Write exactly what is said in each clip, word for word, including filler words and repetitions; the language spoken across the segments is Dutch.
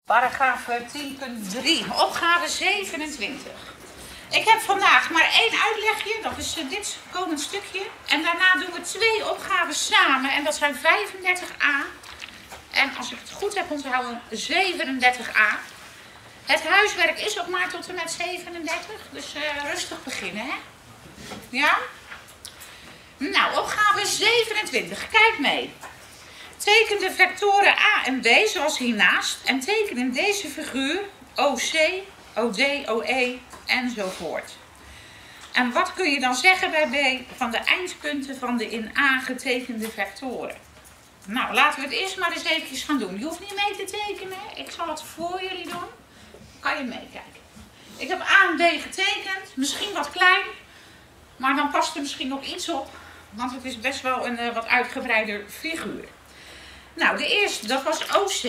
Paragraaf tien punt drie, opgave zevenentwintig. Ik heb vandaag maar één uitlegje, dat is dit komend stukje. En daarna doen we twee opgaven samen en dat zijn vijfendertig a. En als ik het goed heb onthouden, zevenendertig a. Het huiswerk is ook maar tot en met zevenendertig, dus uh, rustig beginnen, hè? Ja? Nou, opgave zevenentwintig, kijk mee. Teken de vectoren a en b zoals hiernaast en teken in deze figuur O C, O D, O E enzovoort. En wat kun je dan zeggen bij b van de eindpunten van de in a getekende vectoren? Nou, laten we het eerst maar eens eventjes gaan doen. Je hoeft niet mee te tekenen, ik zal het voor jullie doen. Kan je meekijken. Ik heb a en b getekend, misschien wat klein, maar dan past er misschien nog iets op, want het is best wel een uh, wat uitgebreider figuur. Nou, de eerste, dat was O C.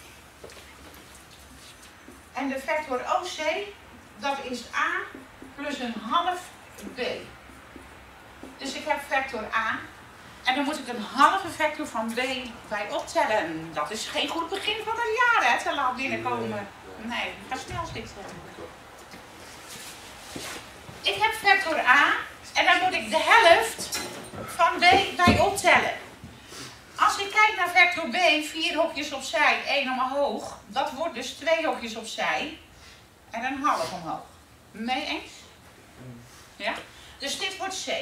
En de vector O C, dat is A plus een half B. Dus ik heb vector A. En dan moet ik een halve vector van B bij optellen. Dat is geen goed begin van het jaar, hè, te laat binnenkomen. Nee, ga snel zitten. Ik heb vector A. En dan moet ik de helft van B bij optellen. Als ik kijk naar vector B, vier hokjes opzij, één omhoog, dat wordt dus twee hokjes opzij en een half omhoog. Mee eens? Ja? Dus dit wordt C.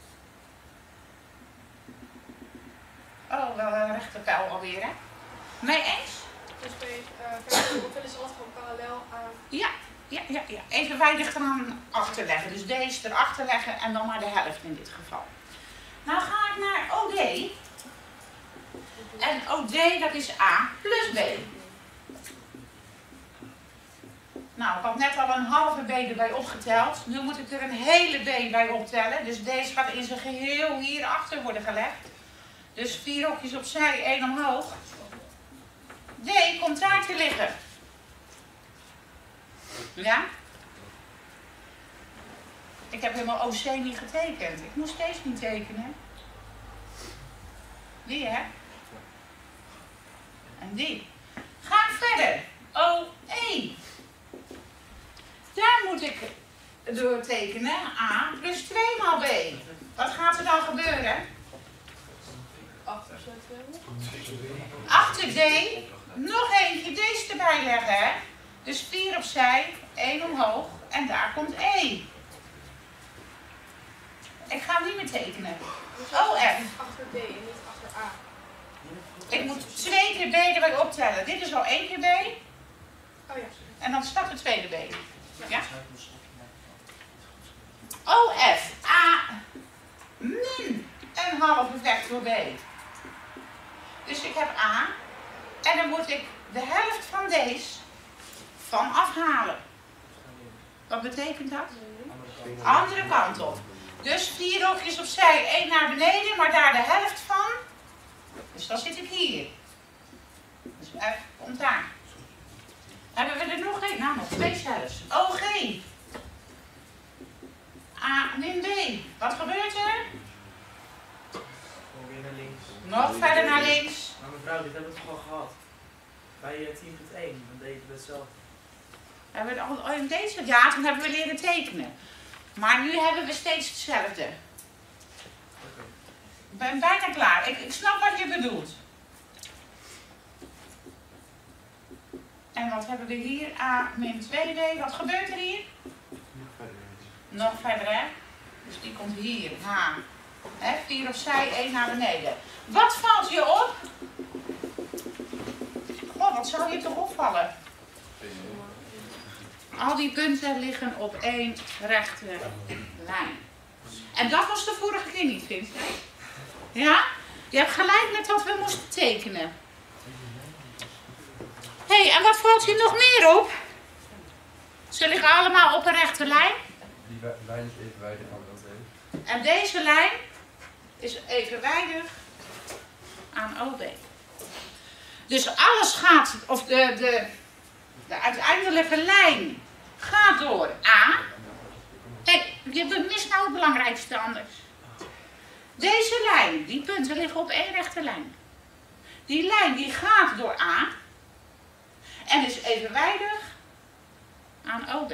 Oh, wel een rechte pijl alweer, hè? Mee eens? Dus bij vector optellen is altijd gewoon parallel aan... Ja, ja, ja, ja. Even weinig eraan achterleggen. Dus deze erachter leggen en dan maar de helft in dit geval. Nou ga ik naar O D. En O D, dat is A plus B. Nou, ik had net al een halve B erbij opgeteld. Nu moet ik er een hele B bij optellen. Dus deze gaat in zijn geheel hierachter worden gelegd. Dus vier hokjes opzij, één omhoog. D komt daar te liggen. Ja? Ik heb helemaal O C niet getekend. Ik moet steeds niet tekenen. Die, hè? En die. Ga ik verder. O E. Daar moet ik door tekenen. A plus twee maal B. Wat gaat er dan gebeuren? Achter D. Nog eentje deze erbij leggen. Hè? Dus vier opzij. één omhoog. En daar komt E. Ik ga niet meer tekenen. O F. Achter D en niet achter A. Ik moet twee keer B erbij optellen. Dit is al één keer B. Oh ja. En dan staat de tweede B. Ja? O F. A min een halve vector B. Dus ik heb A. En dan moet ik de helft van deze van afhalen. Wat betekent dat? Andere kant op. Dus vier hokjes opzij, één naar beneden, maar daar de helft van. Dus dan zit ik hier. Dus F komt daar. Hebben we er nog één? Nou, nog twee zelfs. O G. A min B. Wat gebeurt er? Gewoon weer naar links. Nog verder naar links. Maar mevrouw, dit hebben we toch al gehad? Bij tien punt één, dan deed je hetzelfde. Hebben we het al in deze? Ja, toen hebben we leren tekenen. Maar nu hebben we steeds hetzelfde. Okay. Ik ben bijna klaar. Ik, ik snap wat je bedoelt. En wat hebben we hier? A min twee B. Wat gebeurt er hier? Nog verder, hè? Dus die komt hier. H. Hè? vier opzij, één naar beneden. Wat valt je op? Oh, wat zou je toch opvallen? Al die punten liggen op één rechte lijn. En dat was de vorige keer niet, Vincent. Ja? Je hebt gelijk met wat we moesten tekenen. Hé, hey, en wat valt je nog meer op? Ze liggen allemaal op een rechte lijn. Die lijn is evenwijdig aan O B. En deze lijn is evenwijdig aan O B. Dus alles gaat, of de, de, de uiteindelijke lijn gaat door A. Hé, je mist nou het belangrijkste anders. Deze lijn, die punten liggen op één rechte lijn. Die lijn die gaat door A. En is evenwijdig aan O B.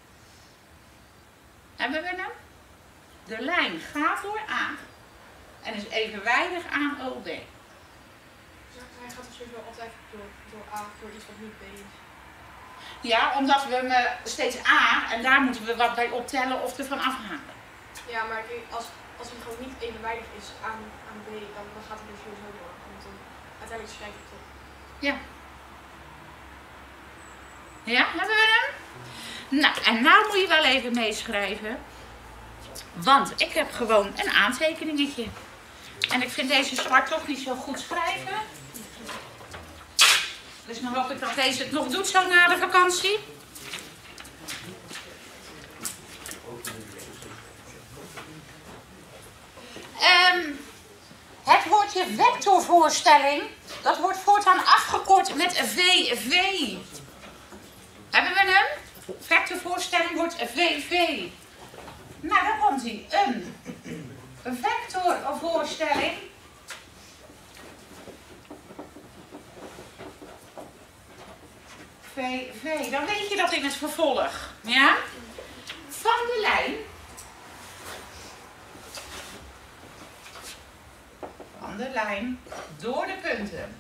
Hebben we hem? De lijn gaat door A en is evenwijdig aan O B. Hij gaat dus sowieso altijd door, door A, door iets wat niet B is. Ja, omdat we hem uh, steeds A en daar moeten we wat bij optellen of ervan afhalen. Ja, maar als, als hij gewoon niet evenwijdig is aan, aan B, dan, dan gaat hij er sowieso door. Want dan uiteindelijk schrijf ik het op. Ja. Ja, hebben we hem? Nou, en nou moet je wel even meeschrijven. Want ik heb gewoon een aantekeningetje. En ik vind deze zwart toch niet zo goed schrijven. Dus dan hoop ik dat deze het nog doet zo na de vakantie. Um, het woordje vectorvoorstelling, dat wordt voortaan afgekort met V V. Hebben we hem? Vectorvoorstelling wordt V V. Nou, daar komt hij. Een vectorvoorstelling. V V, dan weet je dat in het vervolg. Ja? Van de lijn. Van de lijn door de punten.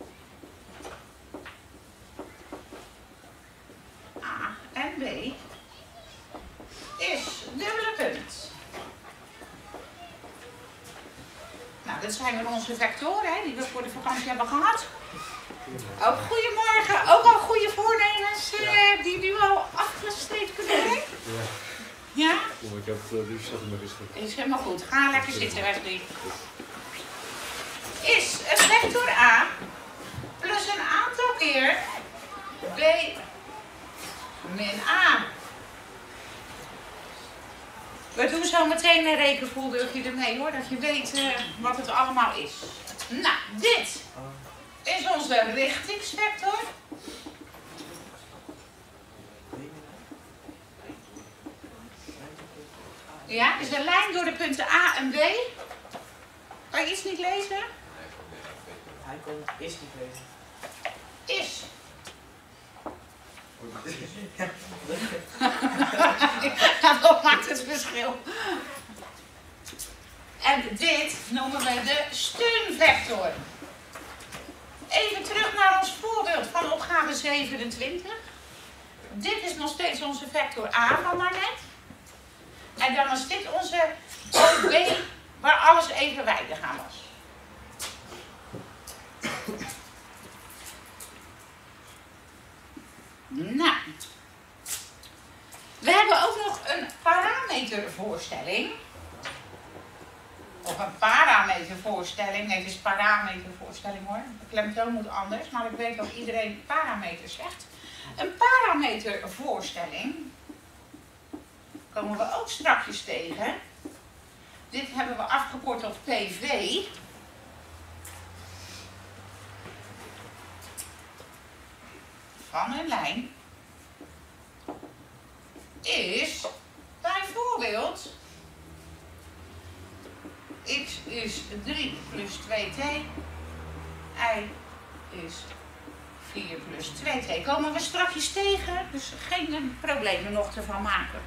A en B is dubbele punt. Nou, dat zijn weer onze vectoren hè, die we voor de vakantie hebben gehad. Ook goedemorgen, ook al goede voornemens uh, die nu al afgestreept kunnen zijn. Ja. Ja? Ik heb het liefst nog maar rustig. Is helemaal goed. Ga lekker zitten, Wesley. Is een vector A plus een aantal keer B min A. We doen zo meteen een rekenvoorbeeldje ermee hoor, dat je weet uh, wat het allemaal is. Nou, dit is onze richtingsvector. Ja, is de lijn door de punten A en B. Kan je iets niet lezen? Hij kon is niet lezen. Is. Ja, dat maakt het verschil. En dit noemen we de steunvector. Even terug naar ons voorbeeld van opgave zevenentwintig. Dit is nog steeds onze vector A van daarnet. En dan is dit onze O B waar alles evenwijdig aan was. Nou, we hebben ook nog een parametervoorstelling. Of een parametervoorstelling. Nee, het is parametervoorstelling hoor. De klemtoon moet anders, maar ik weet dat iedereen parameter zegt. Een parametervoorstelling komen we ook strakjes tegen. Dit hebben we afgekort tot P V. Van een lijn is bijvoorbeeld x is drie plus twee t, y is vier plus twee t. Komen we strakjes tegen, dus geen problemen nog ervan maken.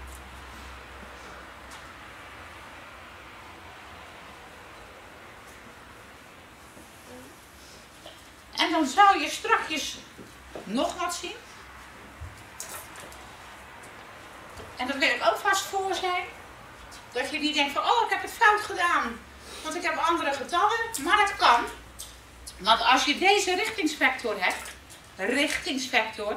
En dan zou je strakjes nog wat zien. En dat wil ik ook vast voor zijn. Dat je niet denkt van, oh ik heb het fout gedaan. Want ik heb andere getallen. Maar dat kan. Want als je deze richtingsvector hebt. Richtingsvector.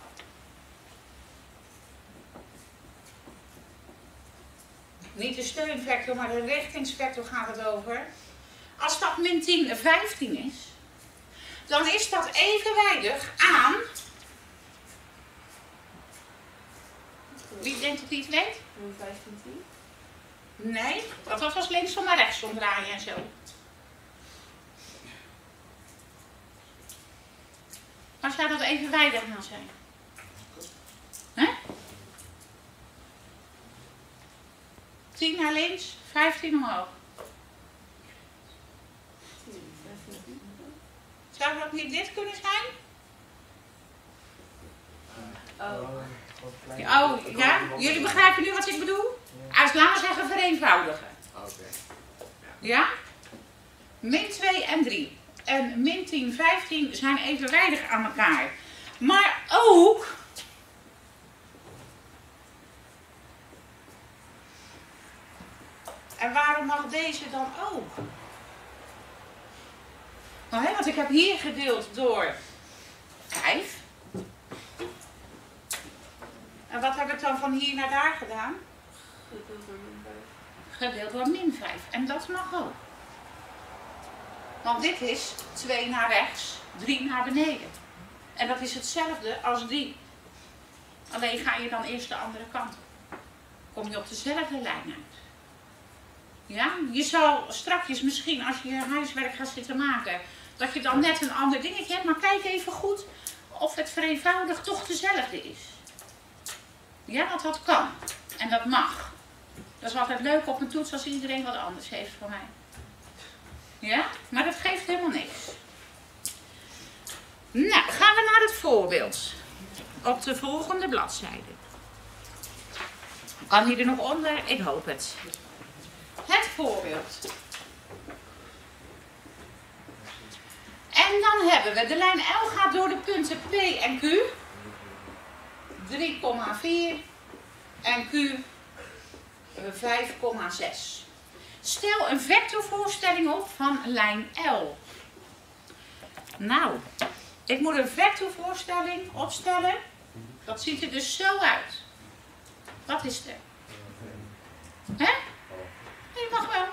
Niet de steunvector, maar de richtingsvector gaat het over. Als dat min tien vijftien is. Dan is dat evenwijdig aan. Wie denkt dat hij het weet? vijftien tien. Nee, want dat was linksom naar rechtsom draaien en zo. Waar zou dat evenwijdig aan zijn? Hè? tien naar links, vijftien omhoog. Zou dat niet dit kunnen zijn? Oh. Oh, ja? Jullie begrijpen nu wat ik bedoel? Als, laten we zeggen, vereenvoudigen. Oké. Ja? Min twee en drie. En min tien, vijftien zijn evenwijdig aan elkaar. Maar ook... En waarom mag deze dan ook? Nou, hè, want ik heb hier gedeeld door vijf. En wat heb ik dan van hier naar daar gedaan? Gedeeld door min vijf. Gedeeld door min vijf. En dat mag ook. Want dit is twee naar rechts, drie naar beneden. En dat is hetzelfde als drie. Alleen ga je dan eerst de andere kant op. Kom je op dezelfde lijn uit. Ja? Je zal strakjes misschien als je je huiswerk gaat zitten maken, dat je dan net een ander dingetje hebt. Maar kijk even goed of het vereenvoudigd toch dezelfde is. Ja, want dat kan. En dat mag. Dat is altijd leuk op een toets als iedereen wat anders heeft van mij. Ja, maar dat geeft helemaal niks. Nou, gaan we naar het voorbeeld. Op de volgende bladzijde. Kan die er nog onder? Ik hoop het. Het voorbeeld. En dan hebben we, de lijn L gaat door de punten P en Q. drie komma vier en Q vijf komma zes. Stel een vectorvoorstelling op van lijn L. Nou, ik moet een vectorvoorstelling opstellen. Dat ziet er dus zo uit. Wat is er? Hè? Je mag wel.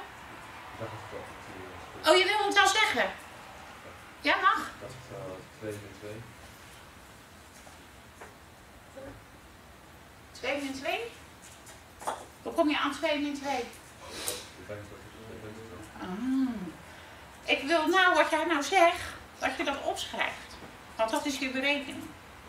Oh, je wil het al zeggen? Ja, mag. twee min twee. twee min twee? Hoe kom je aan twee min twee? Ah. Ik wil nou, wat jij nou zegt, dat je dat opschrijft. Want dat is je berekening.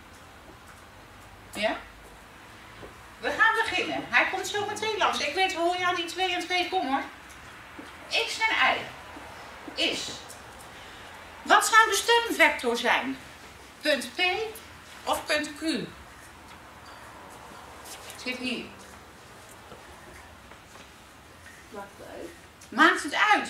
Ja? We gaan beginnen. Hij komt zo meteen langs. Ik weet wel hoe je aan die twee en twee komt hoor. X en Y is. Wat zou de steunvector zijn? Punt P of punt Q? Zit hier. Maakt het uit? Maakt het uit?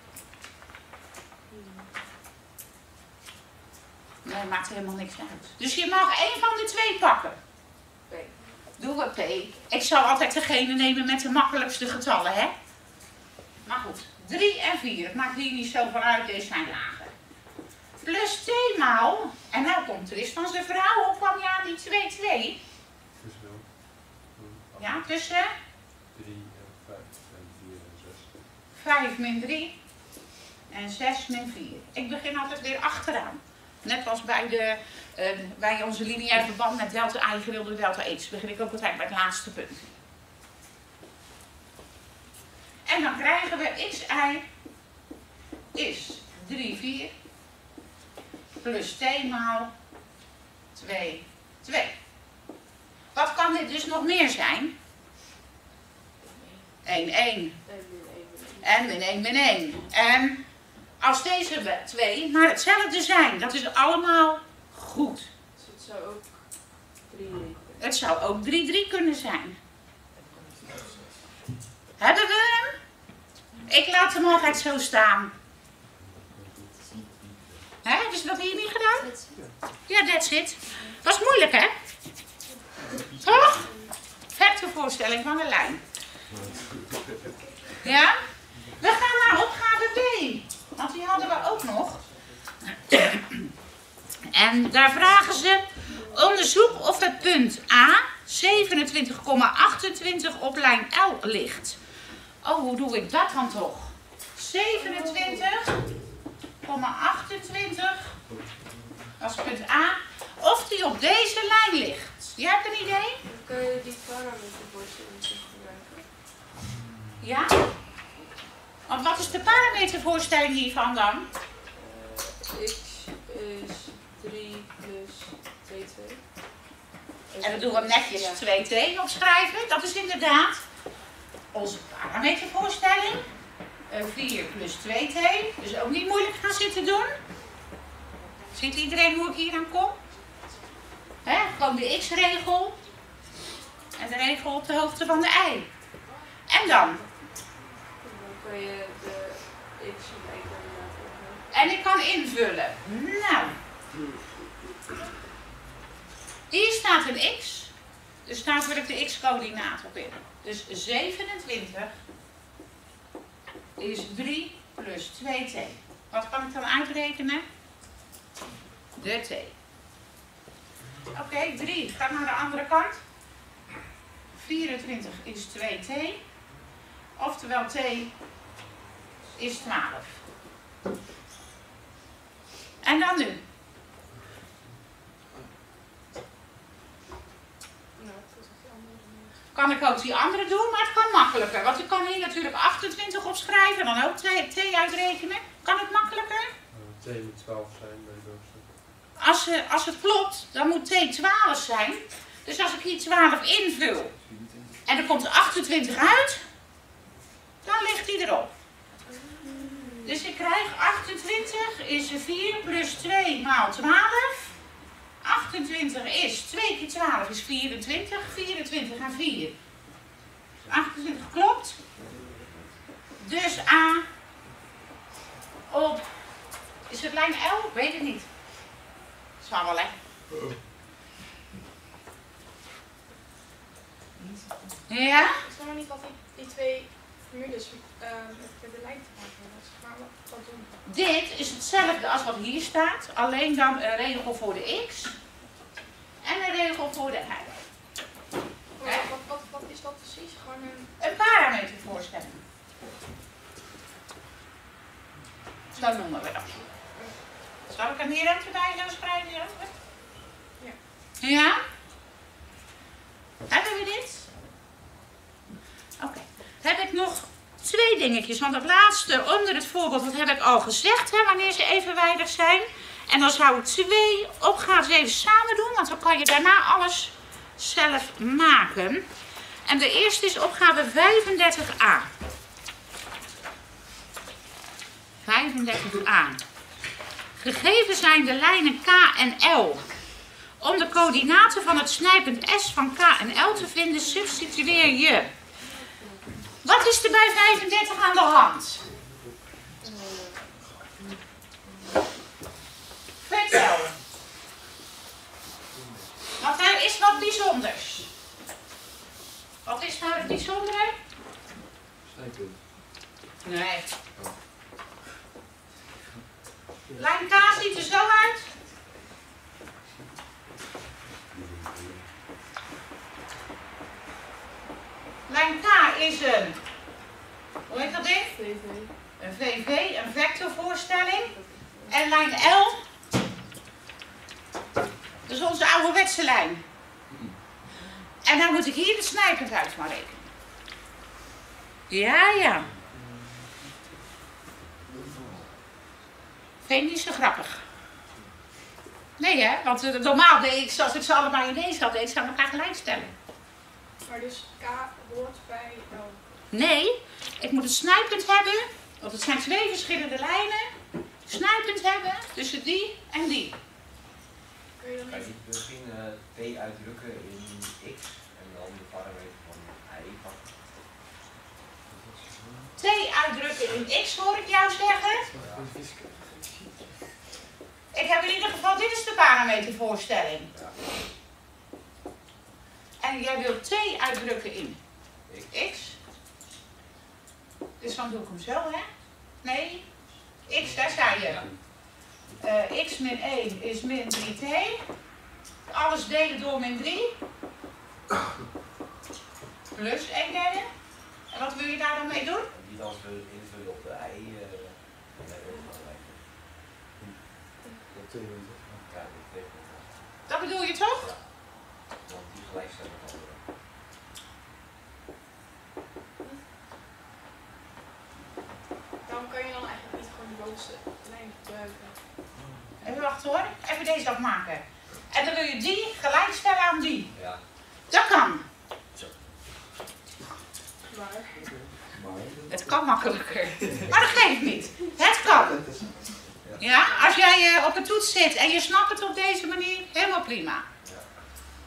Nee, maakt helemaal niks uit. Dus je mag één van de twee pakken. P. Doen we P. Ik zou altijd degene nemen met de makkelijkste getallen, hè? Maar goed, drie en vier. Het maakt hier niet zo van uit, deze zijn lager. Plus t maal, en nou komt er eens van zijn vrouw, hoe kwam je aan die twee, twee? Tussen Ja, tussen drie en vijf en vier en zes. vijf min drie en zes min vier. Ik begin altijd weer achteraan. Net als bij, de, uh, bij onze lineair verband met delta i gedeeld door delta x. Begin ik ook altijd bij het laatste punt. En dan krijgen we xi is drie, vier plus t maal twee, twee. Wat kan dit dus nog meer zijn? één, één. En min één, min één. En als deze twee maar hetzelfde zijn, dat is allemaal goed. Dus het zou ook drie drie. Het zou ook drie, drie kunnen zijn. Hebben we hem? Ik laat hem altijd zo staan. Hè? Hebben ze dat hier niet gedaan? Ja, that's it. Dat is moeilijk, hè? Toch? Vectorvoorstelling van een lijn. Ja? We gaan naar opgave B. Want die hadden we ook nog. En daar vragen ze: onderzoek of het punt A zevenentwintig komma achtentwintig op lijn L ligt. Oh, hoe doe ik dat dan toch? zevenentwintig komma achtentwintig. Dat is punt A. Of die op deze lijn ligt. Jij hebt een idee? Kun je die parametervoorstelling gebruiken? Ja? Want wat is de parametervoorstelling hiervan dan? Uh, x is drie plus twee, twee. En dan doen we hem netjes Ja. twee t opschrijven. Dat is inderdaad onze parametervoorstelling. Uh, vier plus twee t. Dus ook niet moeilijk gaan zitten doen. Ziet iedereen hoe ik hier aan kom? Hè? gewoon de x-regel. En de regel op de hoogte van de y. En dan? Dan kun je de x en y coördinaat invullen. En ik kan invullen. Nou. Hier staat een x. Dus daar vul ik de x-coördinaat op in. Dus zevenentwintig is drie plus twee t. Wat kan ik dan uitrekenen? De t. Oké, okay, drie gaat naar de andere kant. vierentwintig is twee t. Oftewel t is twaalf. En dan nu? Kan ik ook die andere doen, maar het kan makkelijker. Want ik kan hier natuurlijk achtentwintig opschrijven en dan ook t uitrekenen. Kan het makkelijker? t moet twaalf zijn bij de bovenste. Als, uh, als het klopt, dan moet t twaalf zijn. Dus als ik hier twaalf invul en er komt achtentwintig uit, dan ligt die erop. Dus ik krijg achtentwintig is vier plus twee maal twaalf. achtentwintig is twee keer twaalf is vierentwintig. vierentwintig en vier. achtentwintig klopt. Dus A op... Is het lijn L? Ik weet het niet. Dat zal wel, hè? Ja? Ik snap nog niet wat die, die twee formules uh, met de lijn te maken hebben. Dus maar wat, wat doen? Dit is hetzelfde als wat hier staat. Alleen dan een regel voor de x. En een regel voor de y. Wat, wat, wat, wat is dat precies? Gewoon een... Een parametervoorstelling. Zo noemen we dat. Zal ik hem hier even bij gaan schrijven? Ja. Ja? Hebben we dit? Oké. Okay. Heb ik nog twee dingetjes. Want het laatste onder het voorbeeld, dat heb ik al gezegd, hè, wanneer ze evenwijdig zijn. En dan zou ik twee opgaves even samen doen, want dan kan je daarna alles zelf maken. En de eerste is opgave vijfendertig a. vijfendertig a. Gegeven zijn de lijnen K en L. Om de coördinaten van het snijpunt S van K en L te vinden, substitueer je. Wat is er bij vijfendertig aan de hand? Vertel. Want er is wat bijzonders. Wat is nou het bijzondere? Snijpunt. Nee. Lijn K ziet er zo uit. Lijn K is een, hoe heet dat ding? V V. Een V V, een vectorvoorstelling. En lijn L, dat is onze ouderwetse lijn. En dan moet ik hier de snijpunt uit maar rekenen. Ja, ja. Vind je niet zo grappig? Nee hè, want uh, normaal deed ik, zoals ik ze allemaal in deze had, deed ik ze aan elkaar gelijk stellen. Maar dus K hoort bij L. Nee, ik moet een snijpunt hebben, want het zijn twee verschillende lijnen. Snijpunt hebben tussen die en die. Kun je dan Kan je niet... niet misschien uh, t uitdrukken in x en dan de parameter van y pakken? T uitdrukken in x hoor ik jou zeggen. Ik heb in ieder geval, dit is de parametervoorstelling. Ja. En jij wilt t uitdrukken in x. Dus dan doe ik hem zo, hè? Nee, x, daar zei je. Uh, x min één is min drie t. Alles delen door min drie. Plus een derde. En wat wil je daar dan mee doen? En die dan zullen invullen op de y. Uh, en dan ook belangrijk. Dat tweeëntwintig. Ja, dat betekent dat. Dat bedoel je toch? Ja. Want die gelijkstelling met andere. Daarom kan je dan eigenlijk niet gewoon de bovenste lijn gebruiken. Even wachten hoor. Even deze afmaken. En dan wil je die gelijk stellen aan die. Ja. Dat kan. Maar... Het kan makkelijker. Maar dat geeft niet. Het kan. Ja, als jij uh, op een toets zit en je snapt het op deze manier, helemaal prima.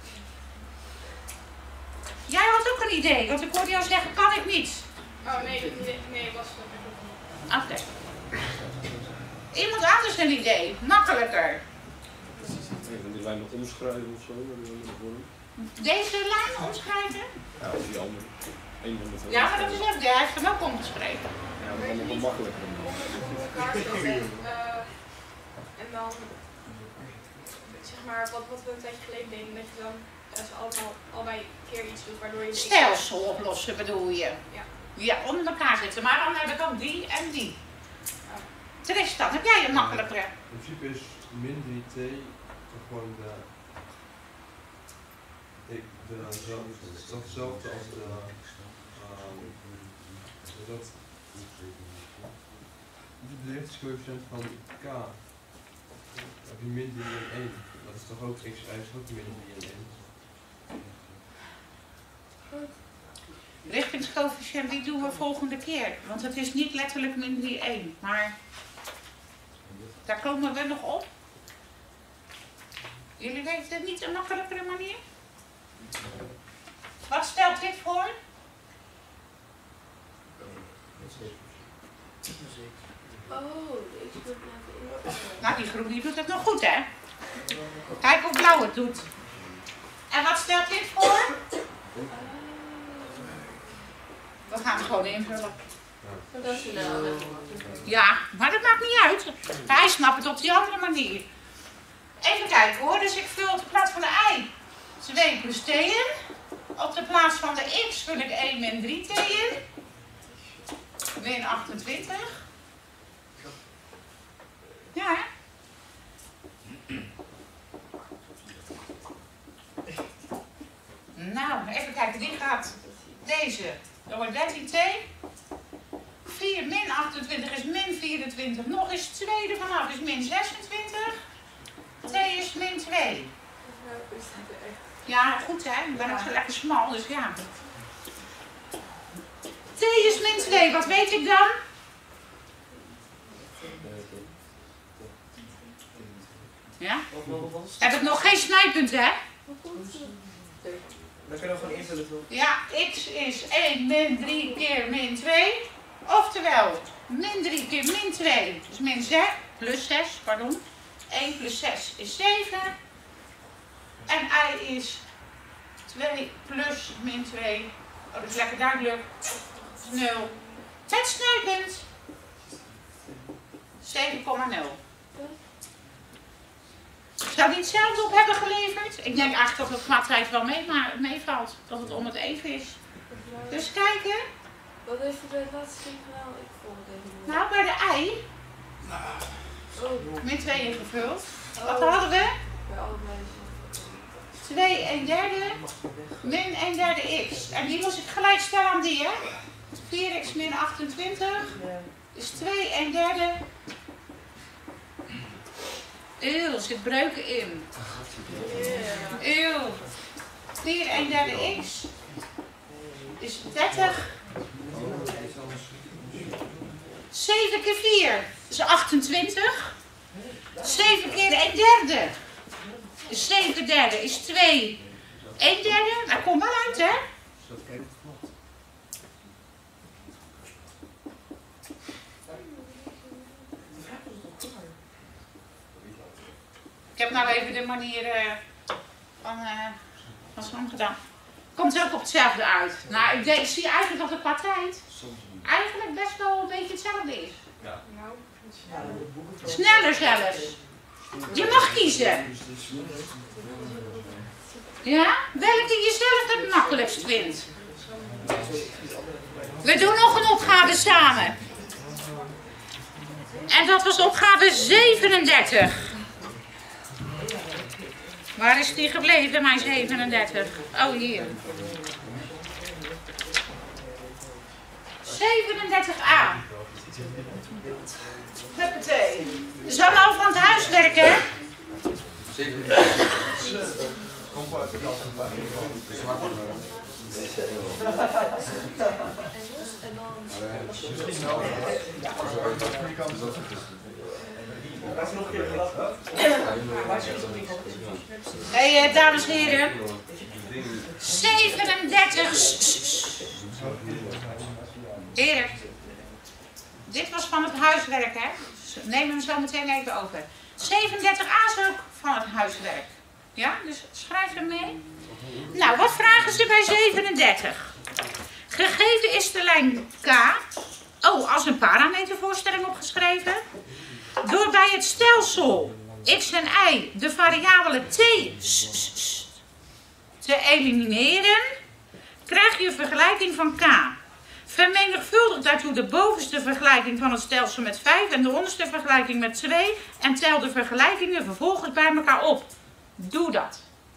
een idee? Want ik hoorde jou zeggen, kan ik niet. Oh nee, dat idee, nee, was dat niet. Oké. Iemand anders een idee? Makkelijker. Even die lijn nog omschrijven of zo. Deze lijn omschrijven? Ja, of die andere. Eén van de twee. Ja, maar dat is ook, hij heeft hem ook omgeschreven. Ja, maar allemaal wel makkelijker. Onder elkaar zetten. Uh, en dan, zeg maar, wat, wat we een tijdje geleden deden, dat je dan uh, ze allemaal, allebei een keer iets doet, waardoor je... Stelsel oplossen bedoel je? Ja. Ja, onder elkaar zetten. Maar dan heb ik ook die en die. Tristan, heb jij een makkelijkere? In principe is min drie t toch gewoon de, de, de, de, hetzelfde als de, um, dat, de belichtingscoëfficiënt van k. Heb je min drie en één. Dat is toch ook x is ook min drie en één. Richtingscoëfficiënt, die doen we volgende keer. Want het is niet letterlijk min drie één. Maar daar komen we nog op. Jullie weten het niet een makkelijkere manier? Wat stelt dit voor? Oh, ik moet even in. Nou, die groep die doet het nog goed, hè? Kijk hoe blauw het doet. En wat stelt dit voor? We gaan het gewoon invullen. Dat is nou. Ja, maar dat maakt niet uit. Hij snapt het op die andere manier. Even kijken hoor, dus ik vul op de plaats van de i twee plus t in. Op de plaats van de x vul ik één min drie t in. Min achtentwintig. Ja, hè? Nou, even kijken, die gaat deze. Dat wordt dertien t. vier min achtentwintig is min vierentwintig. Nog eens twee ervan af is min zesentwintig. t is min twee. Ja, goed hè. Ik ben ook zo lekker smal, dus ja. t is min twee. Wat weet ik dan? Ja? Heb ik nog geen snijpunt hè? Dan kun je gewoon invullen toch? Ja, x is één min drie keer min twee. Oftewel, min drie keer min twee is min zes, plus zes, pardon. één plus zes is zeven. En i is twee plus min twee. Oh, dat is lekker duidelijk. nul. Het snijpunt. zeven komma nul. Zou die hetzelfde op hebben geleverd? Ik denk eigenlijk dat het qua tijd wel mee, maar meevalt. Dat het om het even is. Dus kijken. Wat heeft u bij het laatste ding gedaan? Ik volg het even niet. Nou, bij de i. Oh, Min twee ingevuld. Wat hadden we? bij allebei. twee een derde min een derde x. En die moest ik gelijk stellen aan die, hè? vier x min achtentwintig is twee een derde. Eeuw, er zit breuken in. Eeuw. vier een derde x is dertig. zeven keer vier is achtentwintig. zeven keer een derde is zeven derde is twee een derde. Dat komt wel uit, hè? Ik heb nou even de manier uh, van, uh, van Sam gedaan. Komt ook op hetzelfde uit. Nou, ik, denk, ik zie eigenlijk dat het qua tijd eigenlijk best wel een beetje hetzelfde is. Ja. Sneller zelfs. Je mag kiezen. Ja? Welke je zelf het makkelijkst vindt. We doen nog een opgave samen. En dat was opgave zevenendertig. Waar is die gebleven, mijn zevenendertig? Oh, hier. zevenendertig a. Huppatee. Dus dan al van het huiswerk, hè? Laat ze nog een keer gelachen. Hé, hey, dames en heren. zevenendertig. Heren. Dit was van het huiswerk, hè. Neem hem zo meteen even over. zevenendertig a is ook van het huiswerk. Ja, dus schrijf hem mee. Nou, wat vragen ze bij zevenendertig? Gegeven is de lijn K. Oh, als een parametervoorstelling opgeschreven. Door bij het stelsel x en y de variabele t te elimineren, krijg je een vergelijking van K. Vermenigvuldig daartoe de bovenste vergelijking van het stelsel met vijf en de onderste vergelijking met twee en tel de vergelijkingen vervolgens bij elkaar op. Doe dat.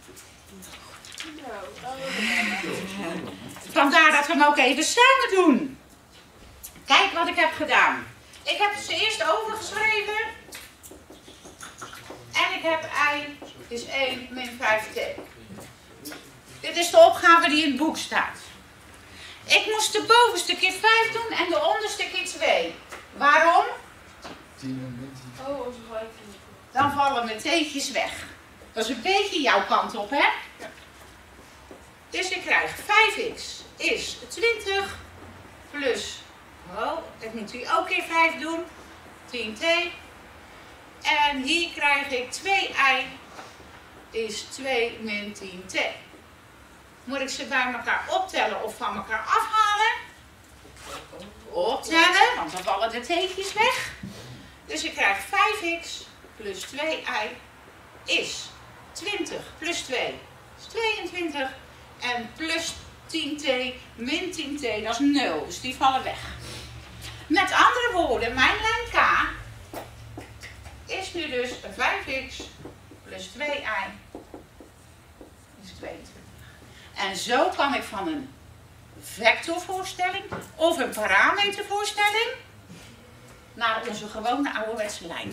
Vandaar dat we hem ook even samen doen. Kijk wat ik heb gedaan. Ik heb ze eerst overgeschreven. En ik heb i is één min vijf t. Dit is de opgave die in het boek staat. Ik moest de bovenste keer vijf doen en de onderste keer twee. Waarom? Oh, onze gelijking. Dan vallen mijn t'tjes weg. Dat is een beetje jouw kant op, hè? Ja. Dus ik krijg vijf x is twintig plus, oh, ik moet hier ook keer vijf doen, tien t. En hier krijg ik twee i is twee min tien t. Moet ik ze bij elkaar optellen of van elkaar afhalen? Optellen, want dan vallen de t'tjes weg. Dus ik krijg vijf x plus twee i is twintig plus twee is tweeëntwintig. En plus tien t min tien t, dat is nul. Dus die vallen weg. Met andere woorden, mijn lijn K is nu dus vijf x plus twee i is tweeëntwintig. En zo kan ik van een vectorvoorstelling of een parametervoorstelling naar onze gewone ouderwetse lijn.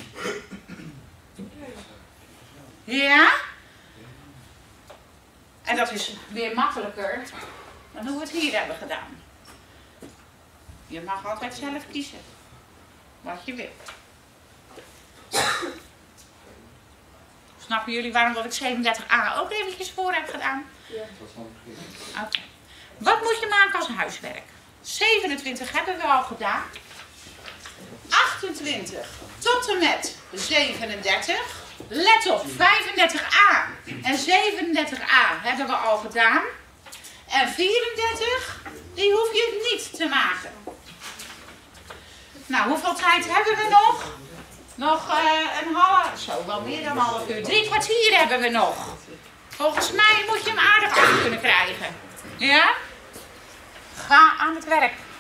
Ja? En dat is weer makkelijker dan hoe we het hier hebben gedaan. Je mag altijd zelf kiezen wat je wil. Snappen jullie waarom dat ik zevenendertig a ook eventjes voor heb gedaan? Ja. Oké. Okay. Wat moet je maken als huiswerk? zevenentwintig hebben we al gedaan. achtentwintig tot en met zevenendertig. Let op, vijfendertig a en zevenendertig a hebben we al gedaan. En vierendertig, die hoef je niet te maken. Nou, hoeveel tijd hebben we nog? Nog uh, een half, zo wel meer dan een half uur. Drie kwartier hebben we nog. Volgens mij moet je hem aardig af kunnen krijgen. Ja? Ga aan het werk.